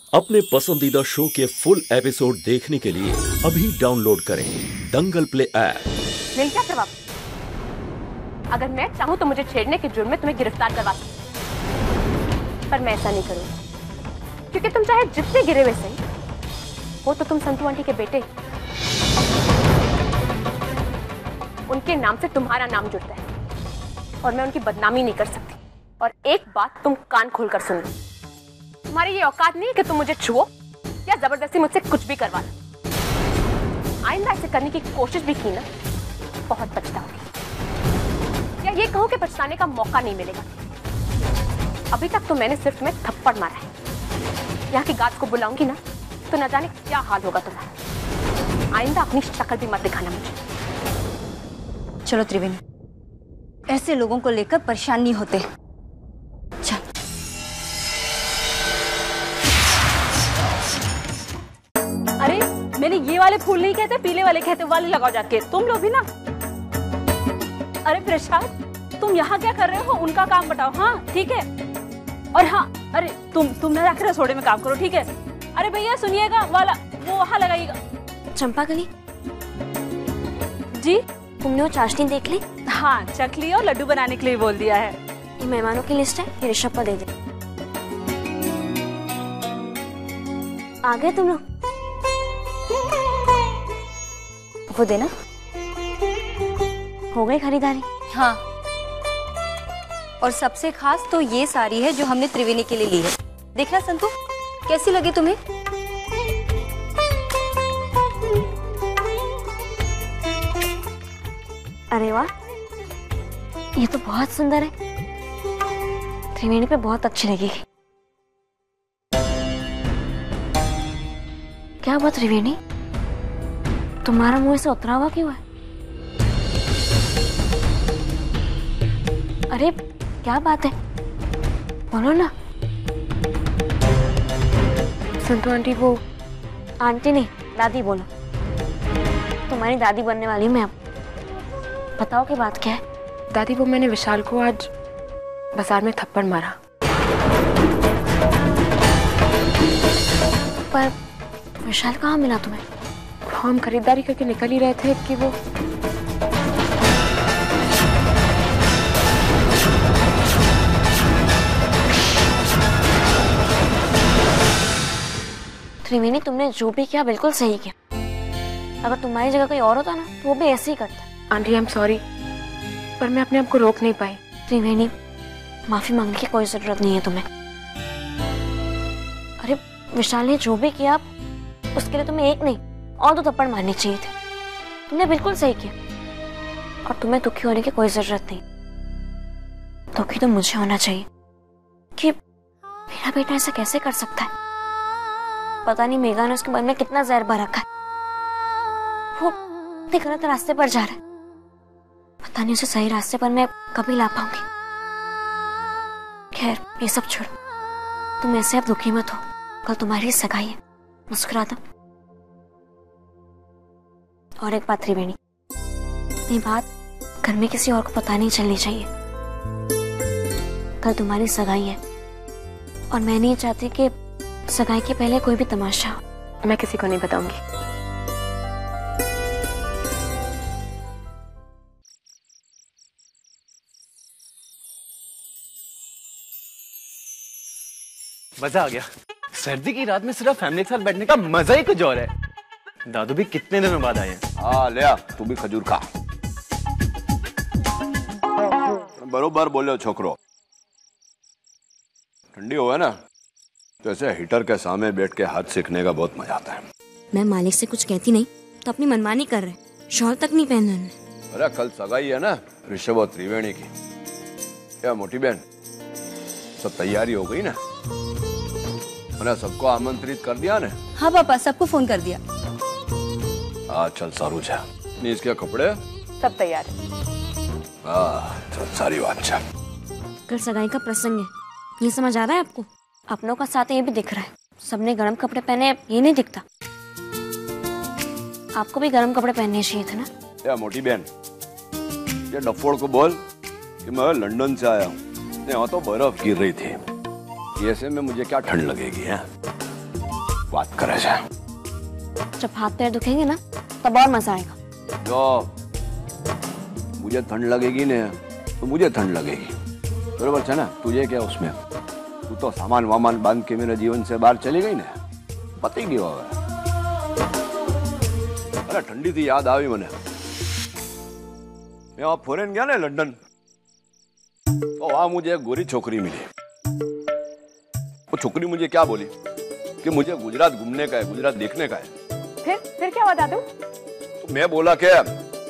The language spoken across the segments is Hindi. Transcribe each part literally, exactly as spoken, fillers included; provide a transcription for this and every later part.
अपने पसंदीदा शो के फुल एपिसोड देखने के लिए अभी डाउनलोड करें दंगल प्ले ऐप। मिल क्या जवाब? अगर मैं चाहूं तो मुझे छेड़ने के जुर्म में तुम्हें गिरफ्तार करवा सकती, पर मैं ऐसा नहीं करूंगी, क्योंकि तुम चाहे जितने गिरे हुए सही हो तो तुम संतू आंटी के बेटे, उनके नाम से तुम्हारा नाम जुड़ता है और मैं उनकी बदनामी नहीं कर सकती। और एक बात तुम कान खोलकर सुनो, तुम्हारी ये औकात नहीं कि तुम मुझे छुओ या जबरदस्ती मुझसे कुछ भी करवा लो। आइंदा ऐसे करने की कोशिश भी की ना, बहुत पछताओगी, या ये कहो कि पछताने का मौका नहीं मिलेगा। अभी तक तो मैंने सिर्फ तुम्हें थप्पड़ मारा है, यहाँ की गार्ड को बुलाऊंगी ना तो न जाने क्या हाल होगा तुम्हारा। आइंदा अपनी शक्ल भी मत दिखाना मुझे। चलो त्रिवेणी, ऐसे लोगों को लेकर परेशान नहीं होते। चल। अरे मैंने ये वाले फूल नहीं कहते, पीले वाले कहते, वाले लगाओ जाके। तुम लोग भी ना। अरे प्रसाद, तुम यहाँ क्या कर रहे हो? उनका काम बताओ। हाँ ठीक है। और हाँ, अरे तुम तुम ना जाकर रसोड़े में काम करो, ठीक है? अरे भैया सुनिएगा, वाला वो वहाँ लगाइएगा। चंपा कली जी, तुमने वो चाशनी देख ली? हाँ चख ली और लड्डू बनाने के लिए बोल दिया है। ये मेहमानों की लिस्ट है, ये ऋषभ को दे दे। आ गए तुम लोग? वो देना। हो गई खरीदारी? हाँ, और सबसे खास तो ये साड़ी है जो हमने त्रिवेणी के लिए ली है। देखना संतू, कैसी लगी तुम्हें? अरे वाह, ये तो बहुत सुंदर है, त्रिवेणी पे बहुत अच्छी लगेगी। क्या बात त्रिवेणी, तुम्हारा मुंह से उतरा हुआ क्यों है? अरे क्या बात है, बोलो ना। संतू आंटी, वो आंटी नहीं दादी बोलो, तुम्हारी दादी बनने वाली हूँ मैं अब। बताओ कि बात क्या है? दादी, वो मैंने विशाल को आज बाजार में थप्पड़ मारा। पर विशाल कहाँ मिला तुम्हें? हम खरीदारी करके निकल ही रहे थे कि वो त्रिवेणी, तुमने जो भी किया बिल्कुल सही किया। अगर तुम्हारी जगह कोई और होता ना तो वो भी ऐसे ही करता। आंटी आई एम सॉरी, पर मैं अपने आप को रोक नहीं पाई। त्रिवेणी, माफी मांगने की कोई जरूरत नहीं है तुम्हें। अरे विशाल ने जो भी किया उसके लिए तुम्हें एक नहीं और दो थप्पड़ मारने चाहिए थे। तुमने बिल्कुल सही किया और तुम्हें दुखी होने की कोई जरूरत नहीं। दुखी तो मुझे होना चाहिए कि मेरा बेटा ऐसा कैसे कर सकता है। पता नहीं मेघा ने उसके मन में कितना जहर भर रखा है। वो गलत रास्ते पर जा रहा है, पता नहीं उसे सही रास्ते पर मैं कभी ला पाऊंगी। खैर ये सब छोड़ो, तुम ऐसे अब दुखी मत हो, कल तुम्हारी सगाई है, मुस्कुरा दो। और एक बात त्रिवेणी, ये बात घर में किसी और को पता नहीं चलनी चाहिए। कल तुम्हारी सगाई है और मैं नहीं चाहती कि सगाई के पहले कोई भी तमाशा हो। मैं किसी को नहीं बताऊंगी। मजा आ गया। सर्दी की रात में सिर्फ फैमिली के साथ बैठने का मजा ही कुछ और है। दादू भी कितने दिनों बाद आए हैं। हाँ ले आ, तू भी खजूर खा। बरोबर बोले छोकरो, ठंडी हो है ना तो ऐसे हीटर के सामने बैठ के हाथ सेकने का बहुत मजा आता है। मैं मालिक से कुछ कहती नहीं तो अपनी मनमानी कर रहे, शॉल तक नहीं पहना उन्होंने। अरे कल सगाई है ना ऋषभ और त्रिवेणी की। क्या मोटी बहन, सब तैयारी हो गई ना? मैंने सबको आमंत्रित कर दिया ना? हाँ पापा, सबको फोन कर दिया। हाँ चल सारू छा, नहीं इसके कपड़े सब तैयार है। हाँ चल सारी बात छा। कल सगाई का प्रसंग है, ये समझ आ रहा है आपको? अपनों का साथ ये भी दिख रहा है, सबने गर्म कपड़े पहने, ये नहीं दिखता? आपको भी गर्म कपड़े पहनने चाहिए थे ना? या मोटी बहन, ये डफोड़ को बोल कि मैं लंदन से आया हूँ, यहाँ तो बर्फ गिर रही थी, ऐसे में मुझे क्या ठंड लगेगी है? बात करे जाए। जब हाथ पैर दुखेंगे ना तब और मजा आएगा। जो मुझे ठंड लगेगी ना तो मुझे ठंड लगेगी, बरोबर है ना? तुझे क्या उसमें, तू तो सामान वामान बांध के मेरे जीवन से बाहर चली गई ना, पता ही नहीं होगा। अरे ठंडी थी याद आई मैंने, मैं वहां फॉरेन गया ना लंदन, तो वहां मुझे एक गोरी छोकरी मिली। वो छोकरी मुझे क्या बोली कि मुझे गुजरात घूमने का है, गुजरात देखने का है। फिर फिर क्या बता दूं? तो मैं बोला क्या,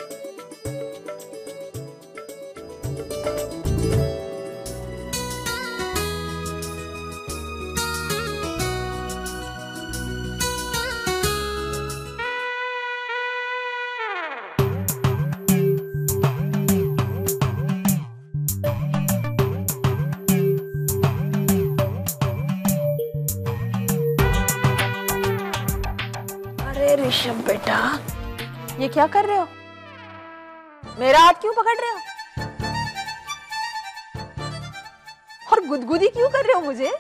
ऋषभ बेटा, ये क्या कर रहे हो? मेरा हाथ क्यों पकड़ रहे हो? और गुदगुदी क्यों कर रहे हो मुझे?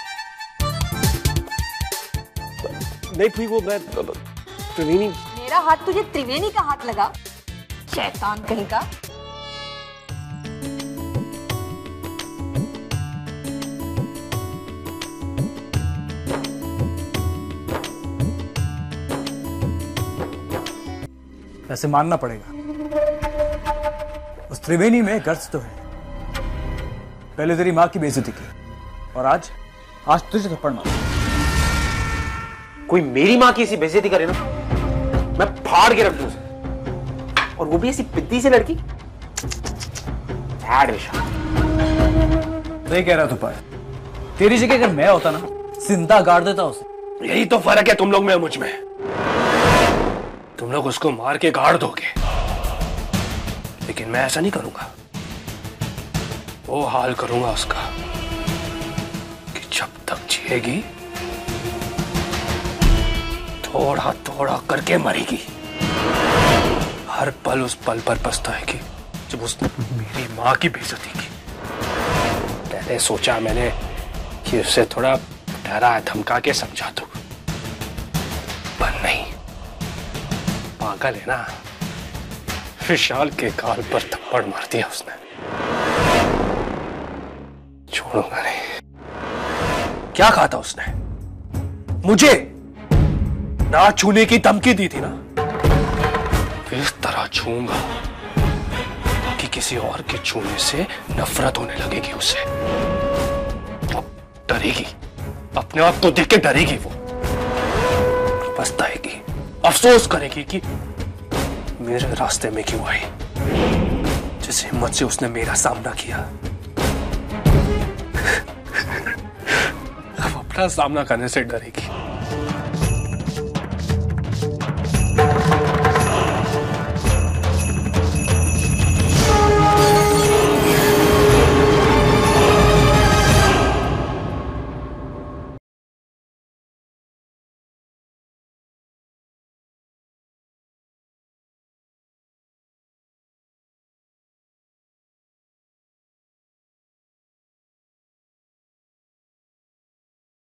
नहीं थी वो, मैं त्रिवेणी। मेरा हाथ तुझे त्रिवेणी का हाथ लगा? शैतान कहीं का। वैसे मानना पड़ेगा, उस त्रिवेणी में गर्ज तो है। पहले तेरी माँ की बेइज्जती की और आज आज तुझे थप्पड़ मारा। कोई मेरी माँ की ऐसी बेइज्जती करे ना, मैं फाड़ के रख दूं उसे, और वो भी ऐसी पिद्दी से लड़की। सही कह रहा तू पाए, तेरी जगह अगर मैं होता ना, जिंदा गाड़ देता उसे। यही तो फर्क है तुम लोग में मुझ में। तुम लोग उसको मार के गाड़ दोगे, लेकिन मैं ऐसा नहीं करूंगा। वो हाल करूंगा उसका कि जब तक जिएगी थोड़ा थोड़ा करके मरेगी। हर पल उस पल पर पछताएगी जब उसने मेरी माँ की बेइज्जती की। पहले सोचा मैंने कि उसे थोड़ा डरा धमका के समझा दूं, पर नहीं, पागल है ना, विशाल के गाल पर थप्पड़ मार दिया उसने। छोड़ूंगा नहीं। क्या कहा था उसने? मुझे ना छूने की धमकी दी थी ना, इस तरह छूंगा कि किसी और के छूने से नफरत होने लगेगी उसे। अब डरेगी, अपने आप को देख के डरेगी, वो पछताएगी, अफसोस करेगी कि मेरे रास्ते में क्यों आई। जिस हिम्मत से उसने मेरा सामना किया, अब अपना सामना करने से डरेगी।